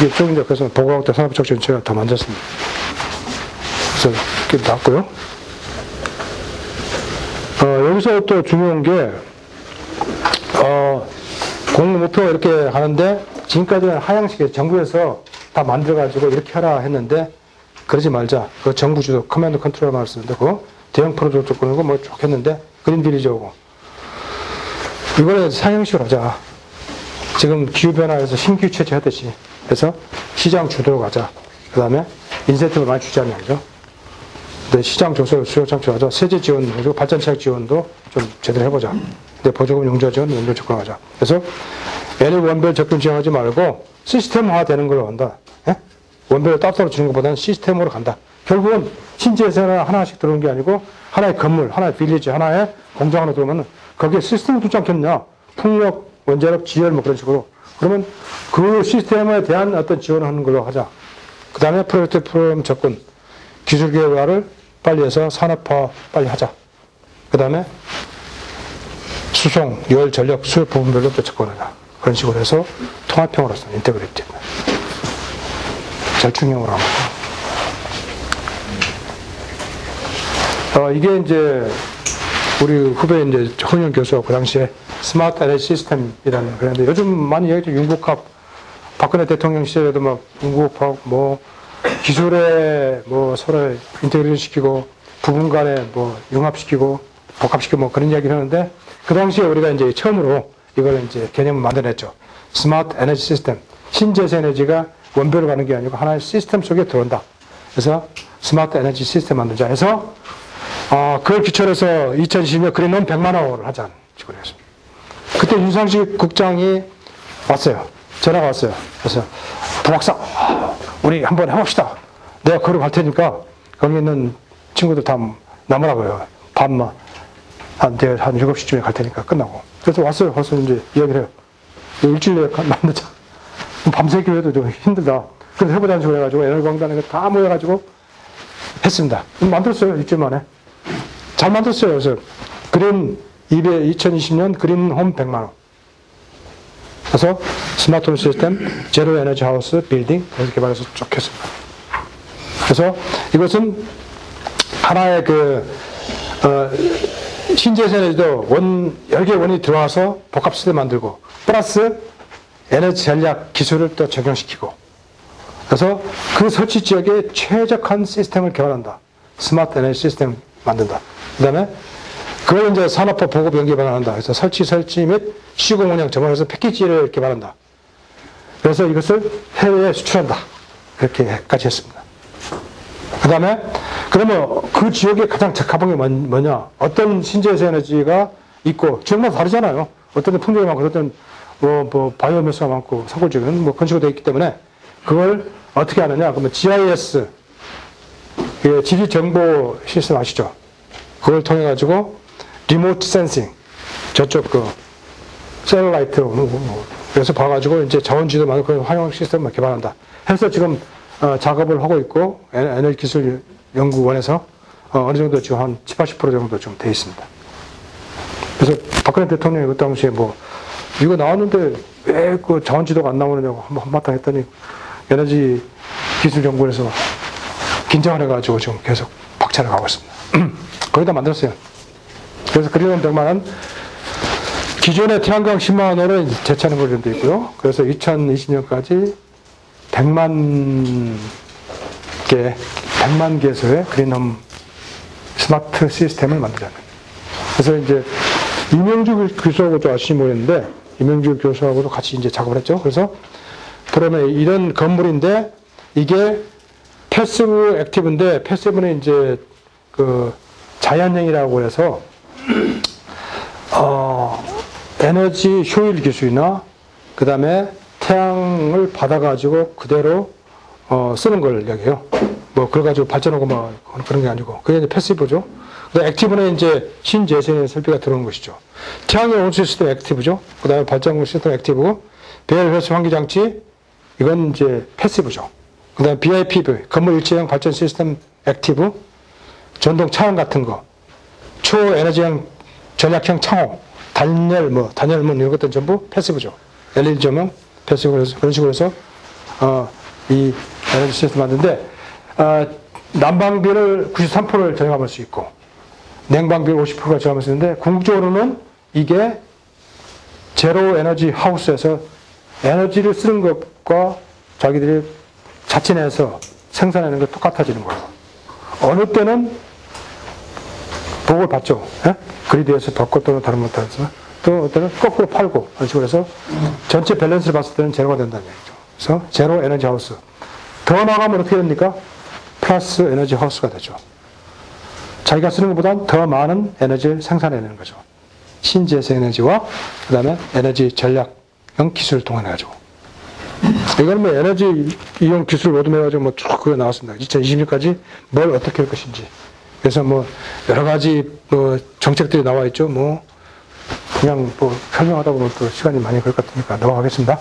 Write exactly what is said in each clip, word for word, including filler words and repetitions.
이게 좀 이제 그래서 보고학교 산업적 전체가 더 만졌습니다. 그래서 이렇게 나왔고요. 어, 여기서 또 중요한 게, 어, 공부 목표 이렇게 하는데, 지금까지는 하향식에 정부에서 다 만들어가지고 이렇게 하라 했는데, 그러지 말자. 그 정부 주도 커맨드 컨트롤 말을 쓰는데, 그거 대형 프로젝트 꾸고 뭐 쭉 했는데, 그린딜이죠. 오고. 이번에 상향식으로 하자. 지금 기후변화에서 신규 채취하듯이. 그래서 시장 주도로 가자. 그 다음에 인센티브를 많이 주자는 말이죠. 근데 시장 조설, 수요 창출하자. 세제 지원, 그리고 발전체약 지원도 좀 제대로 해보자. 근데 보조금 용자 지원, 연결 접근하자. 그래서 애니 원별 접근 지원하지 말고 시스템화 되는 걸로 간다. 예? 원별을 따로 주는 것보다는 시스템으로 간다. 결국은 신재생은 하나씩 들어오는 게 아니고 하나의 건물, 하나의 빌리지, 하나의 공장 하나 들어오면 거기에 시스템을 두지 않겠냐. 풍력, 원자력, 지열 뭐 그런 식으로. 그러면 그 시스템에 대한 어떤 지원을 하는 걸로 하자. 그 다음에 프로젝트 프로그램 접근, 기술 개발을 빨리 해서 산업화 빨리 하자. 그 다음에 수송, 열, 전력, 수요 부분별로 또 접근하자. 그런 식으로 해서 통합형으로서 인테그레이티브. 절충형으로 하고. 어, 이게 이제 우리 후배 이제 홍영 교수가 그 당시에 스마트 에너지 시스템이라는 그런데 요즘 많이 얘기하죠. 융복합. 박근혜 대통령 시절에도 막 융복합, 뭐 기술에 뭐 서로 인테그레이션 시키고 부분 간에 뭐 융합시키고 복합시키고 뭐 그런 이야기를 하는데 그 당시에 우리가 이제 처음으로 이걸 이제 개념을 만들어냈죠. 스마트 에너지 시스템. 신재생 에너지가 원별로 가는 게 아니고 하나의 시스템 속에 들어온다. 그래서 스마트 에너지 시스템 만들자 해서 어, 그걸 기초로 해서 이천이십 년 그린홈 백만 호를 하자는 식으로 했습니다. 그때 윤상식 국장이 왔어요. 전화가 왔어요. 그래서 부박사 우리 한번 해봅시다. 내가 걸어 갈 테니까 거기 있는 친구들 다 남으라고요. 밤만 한, 한 일곱 시쯤에 갈 테니까 끝나고. 그래서 왔어요. 와서 이제 이야기를 해요. 일주일에 만나자. 밤새기로 해도 좀 힘들다. 그래서 해보자는 식으로 해가지고 에너지광단에 다 모여가지고 했습니다. 만들었어요. 일주일 만에. 잘 만들었어요. 그래서 그린 이천이십 년 그린홈 백만 호. 그래서 스마트홈 시스템, 제로 에너지 하우스, 빌딩 이렇게 개발해서 쭉 했습니다. 그래서 이것은 하나의 그 어, 신재생 에너지도 원 여러 개의 원이 들어와서 복합 시스템 만들고 플러스 에너지 전략 기술을 또 적용시키고 그래서 그 설치 지역에 최적한 시스템을 개발한다. 스마트 에너지 시스템 만든다. 그 다음에 그걸 이제 산업화 보급 연계 발행한다. 그래서 설치, 설치 및 시공 운영 전문해서 패키지를 개발한다. 그래서 이것을 해외에 수출한다. 그렇게까지 했습니다. 그 다음에 그러면 그 지역에 가장 적합한 게 뭐냐? 어떤 신재생 에너지가 있고 지역마다 다르잖아요. 어떤 데 풍력이 많고 어떤 뭐, 뭐 바이오매스가 많고 산골지역은 뭐 그런 식으로 되어 있기 때문에 그걸 어떻게 하느냐? 그러면 지아이에스 지리 정보 시스템 아시죠? 그걸 통해 가지고 리모트 센싱 저쪽 그 셀러라이트로 뭐, 그래서 봐가지고 이제 자원지도 많은 그런 활용 시스템을 개발한다. 해서 지금 어, 작업을 하고 있고 에너지 기술 연구원에서 어, 어느 정도 지금 한 칠십, 팔십 퍼센트 정도 좀 돼 있습니다. 그래서 박근혜 대통령이 그 당시에 뭐 이거 나왔는데 왜 그 자원지도가 안 나오느냐고 한바탕 했더니 에너지 기술 연구원에서 긴장을 해가지고 지금 계속 박차를 가고 있습니다. 거의 다 만들었어요. 그래서 그린홈 백만 원, 기존의 태양광 십만 원으로 재차는 걸로 되어 있고요. 그래서 이천이십 년까지 백만 개, 백만 개소의 그린홈 스마트 시스템을 만들자는 거예요. 그래서 이제 이명주 교수하고도 아시지 모르겠는데, 이명주 교수하고도 같이 이제 작업을 했죠. 그래서 그러면 이런 건물인데, 이게 패시브 액티브인데, 패시브는 이제 그 자연형이라고 해서, 어, 에너지 효율 기술이나, 그 다음에 태양을 받아가지고 그대로 어, 쓰는 걸 이야기해요. 뭐, 그래가지고 발전하고 뭐 그런 게 아니고. 그게 이제 패시브죠. 근데 액티브는 이제 신재생 설비가 들어오는 것이죠. 태양의 온수 시스템 액티브죠. 그 다음에 발전구 시스템 액티브고, 배열 회수 환기장치, 이건 이제 패시브죠. 그 다음에 비아이피브, 건물 일체형 발전 시스템 액티브, 전동 차원 같은 거, 초에너지형 전략형 창호, 단열, 뭐, 단열문 이런 것들은 전부 패시브죠. 엘이디 조명, 패시브, 그런 식으로 해서 어, 이 에너지 시스템 만드는데, 어, 난방비를 구십삼 퍼센트를 절감할 수 있고, 냉방비를 오십 퍼센트가 절감할 수 있는데, 궁극적으로는 이게 제로 에너지 하우스에서 에너지를 쓰는 것과 자기들이 자체 내에서 생산하는 게 똑같아지는 거예요. 어느 때는 복을 받죠. 예? 그리드에서 덮고 또는 다른 못해서 또 어때는 거꾸로 팔고 그런 식으로 해서 전체 밸런스를 봤을 때는 제로가 된다는 얘기죠. 그래서 제로 에너지 하우스. 더 나가면 어떻게 됩니까? 플러스 에너지 하우스가 되죠. 자기가 쓰는 것보다 더 많은 에너지를 생산해내는 거죠. 신재생 에너지와 그 다음에 에너지 전략형 기술을 통해가지고. 이거는 뭐 에너지 이용 기술 로드맵해가지고 뭐 쭉 그거 나왔습니다. 이천이십 년까지 뭘 어떻게 할 것인지. 그래서 뭐 여러 가지 뭐 정책들이 나와 있죠. 뭐 그냥 뭐 설명하다 보면 또 시간이 많이 걸릴 것 같으니까 넘어가겠습니다.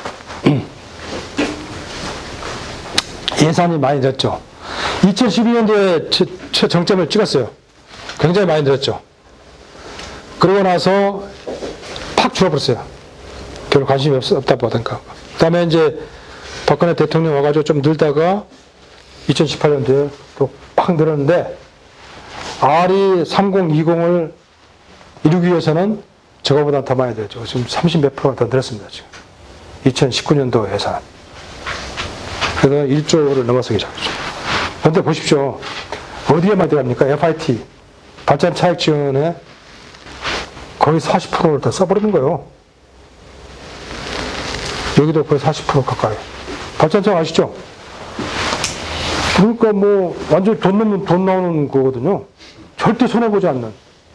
예산이 많이 늘었죠. 이천십이 년도에 최 정점을 찍었어요. 굉장히 많이 늘었죠. 그러고 나서 팍 줄어버렸어요. 별로 관심이 없, 없다 보니까. 그 다음에 이제 박근혜 대통령 와가지고 좀 늘다가 이천십팔 년도에 또 팍 늘었는데 알이 삼공이공을 이루기 위해서는 저거보다 더 많이 늘었죠. 지금 삼십 몇 프로가 더 늘었습니다. 지금 이천십구 년도 예산. 그래서 일조를 넘어서기 시작했죠. 그런데 보십시오. 어디에 많이 들어갑니까? 에프아이티, 발전 차익 지원에 거의 사십 퍼센트를 더 써버리는 거예요. 여기도 거의 사십 퍼센트 가까이. 발전차 아시죠? 그러니까 뭐 완전 돈 넣으면 돈 나오는 거거든요. 절대 손해보지 않는.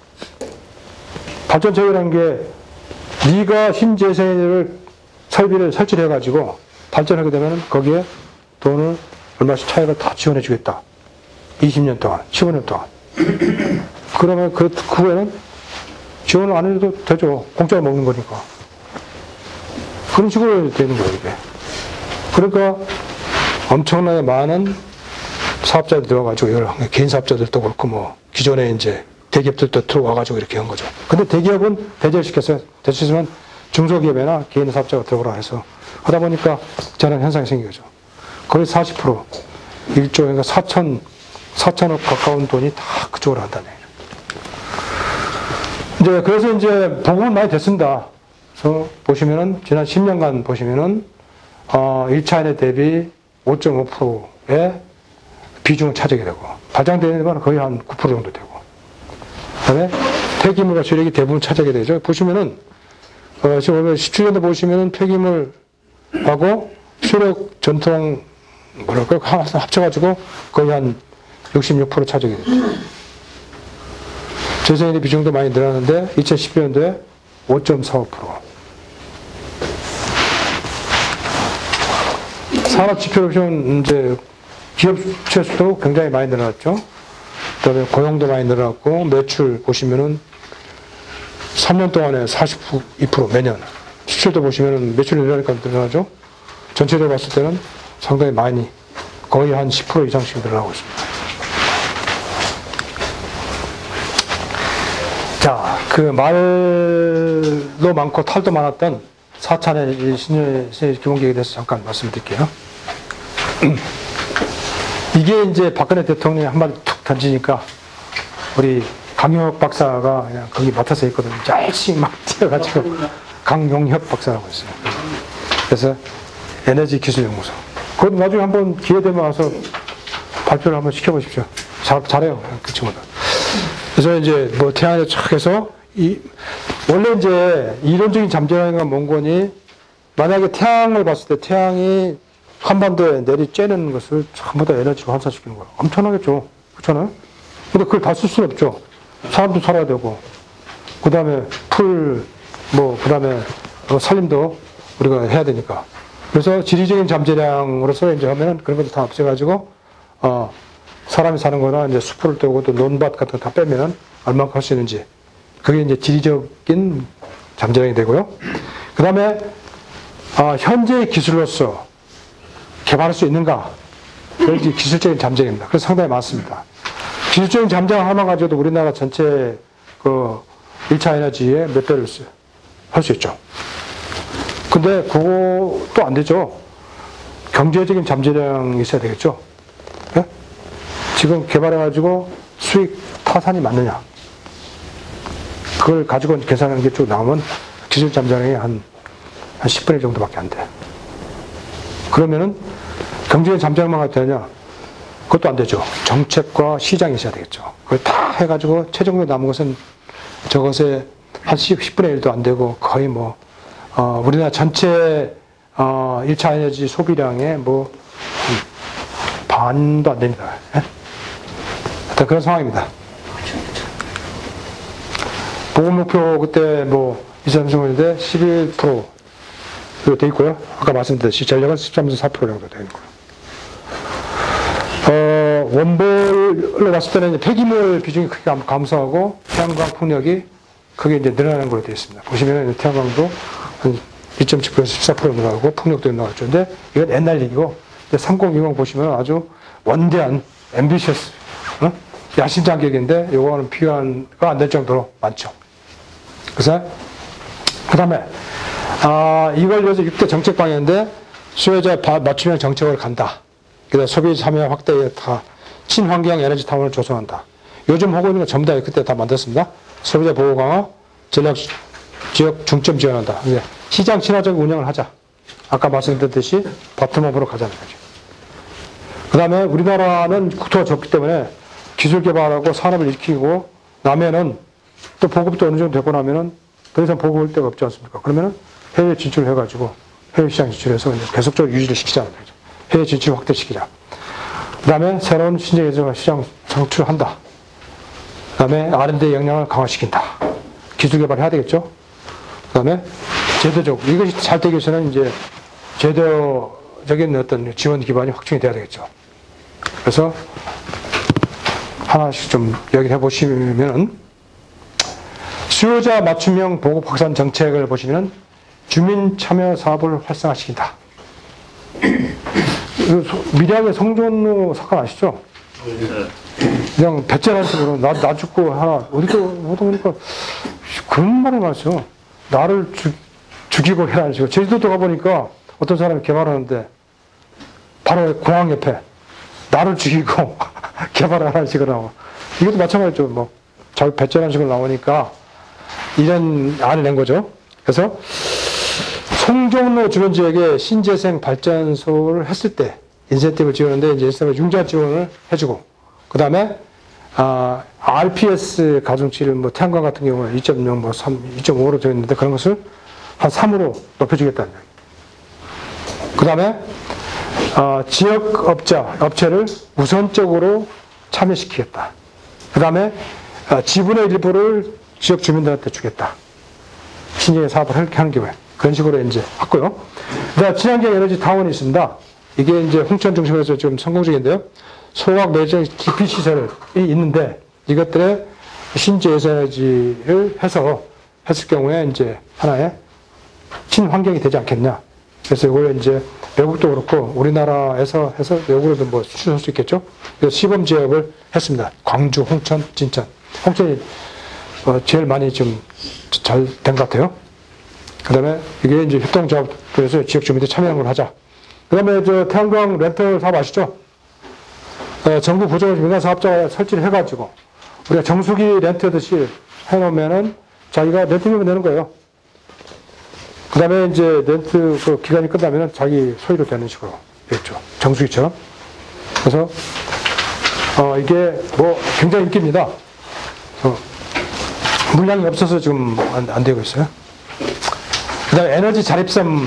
발전차이라는 게 네가 신재생을 설비를 설치를 해가지고 발전하게 되면 거기에 돈을 얼마씩 차익을 다 지원해 주겠다. 이십 년 동안, 십오 년 동안. 그러면 그 후에는 지원을 안 해도 되죠. 공짜로 먹는 거니까. 그런 식으로 되는 거예요, 이게. 그러니까 엄청나게 많은 사업자들 들어와가지고, 이걸 개인 사업자들도 그렇고, 뭐, 기존에 이제 대기업들도 들어와가지고 이렇게 한 거죠. 근데 대기업은 배제시켰어요. 대체시면 중소기업이나 개인 사업자가 들어오라 해서 하다 보니까 저런 현상이 생긴 거죠. 거의 사십 퍼센트, 일조, 그러니까 사천, 사천억 가까운 돈이 다 그쪽으로 한다네. 이제, 그래서 이제 보급은 많이 됐습니다. 그래서 보시면은, 지난 십 년간 보시면은, 어, 일 차 에너지 대비 오 점 오 퍼센트의 비중을 차지하게 되고, 발전되는 데는 거의 한 구 퍼센트 정도 되고, 그 다음에 폐기물과 수력이 대부분 차지하게 되죠. 보시면은, 어, 지금 십칠 년도 보시면은 폐기물하고 수력 전통, 뭐랄까, 합쳐가지고 거의 한 육십육 퍼센트 차지하게 되죠. 재생에너지 비중도 많이 늘었는데, 이천십일 년도에 오 점 사오 퍼센트. 산업 지표를 보시면, 이제, 기업 수출 수도 굉장히 많이 늘어났죠. 그 다음에 고용도 많이 늘어났고, 매출 보시면은 삼 년 동안에 사십이 퍼센트 매년. 수출도 보시면은 매출이 늘어나니까 늘어나죠. 전체적으로 봤을 때는 상당히 많이, 거의 한 십 퍼센트 이상씩 늘어나고 있습니다. 자, 그 말도 많고 탈도 많았던 사 차례 신의 기본계획에 대해서 잠깐 말씀드릴게요. 이게 이제 박근혜 대통령이 한마디 툭 던지니까 우리 강용혁 박사가 그냥 거기 맡아서 있거든요. 열심히 막 뛰어가지고 강용혁 박사라고 있어요. 그래서 에너지기술연구소. 그것도 나중에 한번 기회 되면 와서 발표를 한번 시켜보십시오. 잘, 잘해요. 그 친구들. 그래서 이제 뭐 태양에 착 해서 이, 원래 이제 이론적인 잠재력과 몽건이 만약에 태양을 봤을 때 태양이 한반도에 내리 쬐는 것을 전부 다 에너지로 환산시키는 거예요. 엄청나겠죠. 그렇잖아요? 근데 그걸 다 쓸 수는 없죠. 사람도 살아야 되고, 그 다음에 풀, 뭐, 그 다음에 산림도 우리가 해야 되니까. 그래서 지리적인 잠재량으로서 이제 하면은 그런 것도 다 없애가지고, 어, 사람이 사는 거나 이제 숲을 떼고 또 논밭 같은 거 다 빼면은 얼마큼 할 수 있는지. 그게 이제 지리적인 잠재량이 되고요. 그 다음에, 어, 현재의 기술로서 개발할 수 있는가? 그게 기술적인 잠재력입니다. 그래서 상당히 많습니다. 기술적인 잠재력 하나 가지고도 우리나라 전체 그 일 차 에너지의 몇 배를 할 수 있죠. 근데 그것도 안 되죠. 경제적인 잠재력이 있어야 되겠죠. 예? 지금 개발해가지고 수익 타산이 맞느냐. 그걸 가지고 계산하는 게 쭉 나오면 기술 잠재력이 한, 한 십분의 일 정도밖에 안 돼. 그러면은 경제의 잠재력만 가도 되냐? 그것도 안 되죠. 정책과 시장이 있어야 되겠죠. 그걸 다 해가지고 최종적으로 남은 것은 저것에 한 십분의 일도 안 되고 거의 뭐, 어, 우리나라 전체, 어, 일 차 에너지 소비량의 뭐, 반도 안 됩니다. 예? 하여튼 그런 상황입니다. 보건 목표 그때 뭐, 이천삼십 년대 십일 퍼센트 돼 있고요. 아까 말씀드렸듯이 전력은 십삼 점 사 퍼센트 정도 되는 거예요. 어, 원볼로 봤을 때는 폐기물 비중이 크게 감소하고 태양광 풍력이 크게 이제 늘어나는 걸로 되어 있습니다. 보시면 태양광도 한 이 점 칠 퍼센트 십사 퍼센트 늘어나고 풍력도 늘어나죠. 근데 이건 옛날 얘기고 삼공이공 보시면 아주 원대한 앰비셔스 어? 야심작 계획인데 요거는 비교가 안 될 정도로 많죠. 그래서 그 다음에 아, 이걸 위해서 육 대 정책 방향인데 수요자 맞춤형 정책을 간다. 그다음 소비 참여 확대에 다 친환경 에너지 타운을 조성한다. 요즘 하고 있는 거 전부 다 그때 다 만들었습니다. 소비자 보호 강화, 전략 지역 중점 지원한다. 이제 시장 친화적 운영을 하자. 아까 말씀드렸듯이 버텀업으로 가자는 거죠. 그 다음에 우리나라는 국토가 좁기 때문에 기술 개발하고 산업을 일으키고 나면은 또 보급도 어느 정도 되고 나면은 더 이상 보급할 데가 없지 않습니까? 그러면은 해외 진출을 해가지고 해외 시장 진출해서 이제 계속적으로 유지를 시키자는 거죠. 해외 진출 확대시키자. 그 다음에 새로운 신재개발 시장 창출한다. 그 다음에 알 앤 디 역량을 강화시킨다. 기술 개발해야 되겠죠. 그 다음에 제도적, 이것이 잘 되기 위해서는 이제 제도적인 어떤 지원 기반이 확충이 돼야 되겠죠. 그래서 하나씩 좀 얘기를 해보시면은 수요자 맞춤형 보급 확산 정책을 보시면 주민 참여 사업을 활성화시킨다. 밀양의 성전로 사건 아시죠? 그냥 배째라는 식으로 나, 나 죽고 하나 어디서 보다 보니까 그런 말을 하죠. 나를 죽, 죽이고 해라는 식으로. 제주도 가보니까 어떤 사람이 개발하는데 바로 공항 옆에 나를 죽이고 개발하라는 식으로 나와. 이것도 마찬가지죠. 뭐 자 배째라는 식으로 나오니까 이런 안을 낸 거죠. 그래서 송정로 주변 지역에 신재생 발전소를 했을 때 인센티브를 지원하는데 이제 인센티브 융자 지원을 해주고 그 다음에 아, 알 피 에스 가중치를 뭐 태양광 같은 경우는 이 점 영, 뭐 삼, 이 점 오로 되어 있는데 그런 것을 한 삼으로 높여주겠다는 얘기. 그 다음에 아, 지역 업자, 업체를 우선적으로 참여시키겠다. 그 다음에 아, 지분의 일부를 지역 주민들한테 주겠다. 신재생 사업을 하는 경우에. 그런 식으로 이제 했고요. 그 다음 친환경 에너지 타운이 있습니다. 이게 이제 홍천 중심에서 좀 성공적인데요. 소각 매정 기피 시설이 있는데 이것들의 신재생 에너지를 해서 했을 경우에 이제 하나의 친환경이 되지 않겠냐. 그래서 이걸 이제 외국도 그렇고 우리나라에서 해서 외국으로도 뭐 수출할 수 있겠죠. 그래서 시범 지역을 했습니다. 광주, 홍천, 진천. 홍천이 어 제일 많이 좀 잘 된 것 같아요. 그 다음에 이게 이제 협동조합에서 지역 주민들 참여하는 걸 하자. 그 다음에 저 태양광 렌털 사업 아시죠? 어, 정부 부정을 민간 사업자가 설치를 해가지고 우리가 정수기 렌트듯이 해놓으면은 자기가 렌트비만 내는 거예요. 그 다음에 이제 렌트 그 기간이 끝나면은 자기 소유로 되는 식으로 됐죠. 정수기처럼. 그래서 어, 이게 뭐 굉장히 인기입니다. 어, 물량이 없어서 지금 안, 안 되고 있어요. 그 다음에 에너지 자립섬.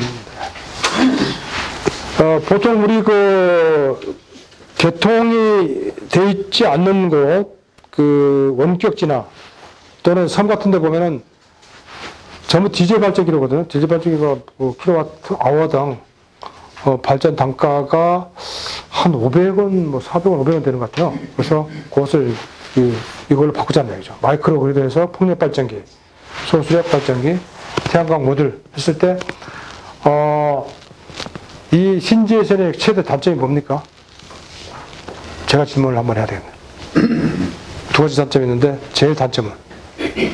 어, 보통 우리 그, 개통이 돼 있지 않는 곳, 그, 원격지나 또는 섬 같은 데 보면은 전부 디젤 발전기로거든요. 디젤 발전기가 뭐 킬로와트 아워당 어, 발전 단가가 한 오백 원, 뭐 사백 원, 오백 원 되는 것 같아요. 그래서 그것을 이, 이걸로 바꾸자는 얘기죠. 마이크로 그리드에서 풍력 발전기, 소수력 발전기, 태양광 모듈 했을 때, 어, 이 신재생의 최대 단점이 뭡니까? 제가 질문을 한번 해야 되겠네. 두 가지 단점이 있는데, 제일 단점은?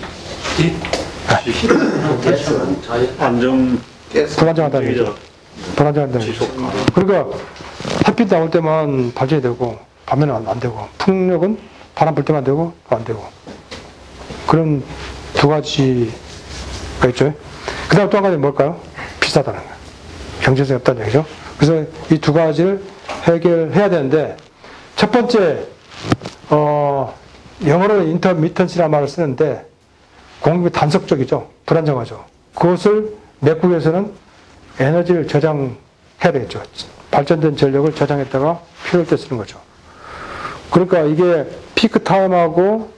안정, 불안정하다는 얘기죠. 불안정한다는 얘기죠. 그러니까 햇빛 나올 때만 발전이 되고 밤에는 안, 안 되고 풍력은 바람 불 때만 되고 안 되고 그런 두 가지가 있죠. 그 다음 또 한 가지 뭘까요? 비싸다는 거예요. 경제성이 없다는 얘기죠. 그래서 이 두 가지를 해결해야 되는데 첫 번째 어, 영어로는 인터미턴시라는 말을 쓰는데 공급이 단속적이죠. 불안정하죠. 그것을 맥국에서는 에너지를 저장해야 되겠죠. 발전된 전력을 저장했다가 필요할 때 쓰는 거죠. 그러니까 이게 피크 타임하고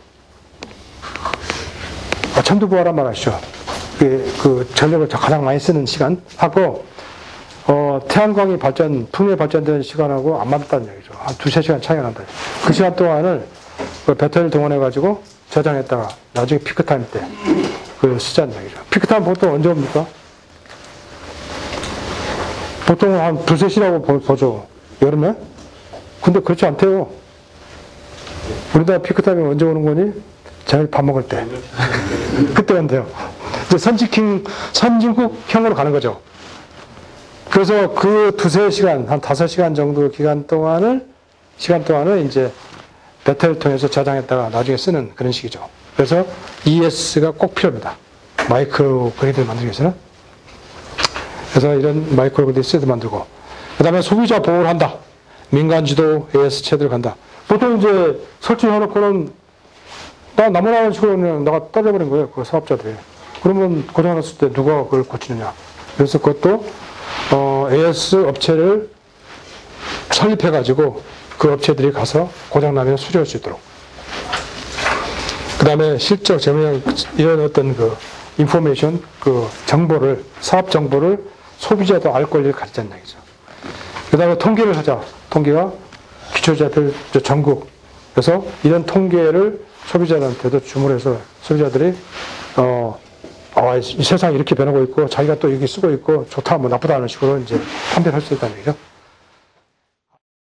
아, 천두부하란 말 아시죠? 그, 그 전력을 가장 많이 쓰는 시간하고 어, 태양광이 발전, 풍력이 발전되는 시간하고 안 맞다는 얘기죠. 한 두세 시간 차이가 난다. 그 시간 동안을 그 배터리를 동원해가지고 저장했다가 나중에 피크타임 때 그 쓰자는 얘기죠. 피크타임 보통 언제 옵니까? 보통 한 두세 시라고 보죠. 여름에? 근데 그렇지 않대요. 우리나라 피크타임이 언제 오는 거니? 저녁 밥 먹을 때. 그때 온대요. 이제 선진국, 선진국형으로 가는 거죠. 그래서 그 두세 시간, 한 다섯 시간 정도 기간 동안을, 시간 동안을 이제 배터리를 통해서 저장했다가 나중에 쓰는 그런 식이죠. 그래서 이에스가 꼭 필요합니다. 마이크로 그리드를 만들기 위해서는. 그래서 이런 마이크로 그리드 시스템 만들고. 그 다음에 소비자 보호를 한다. 민간 주도 에이에스 체제를 간다. 보통 이제 설치해놓고는 나 나무라는 식으로 그냥 나가 떨어버린 거예요. 그 사업자들이. 그러면 고장났을 때 누가 그걸 고치느냐. 그래서 그것도 어, 에이에스 업체를 설립해가지고 그 업체들이 가서 고장나면 수리할 수 있도록. 그 다음에 실적, 제명, 이런 어떤 그 인포메이션, 그 정보를, 사업 정보를 소비자도 알 권리를 가지자는 얘기죠. 그 다음에 통계를 하자. 통계가 기초자들 전국. 그래서 이런 통계를 소비자들한테도 주문해서 소비자들이, 어, 아, 이 세상이 이렇게 변하고 있고 자기가 또 여기 쓰고 있고 좋다, 뭐 나쁘다 하는 식으로 이제 판별할 수 있다는 얘기죠.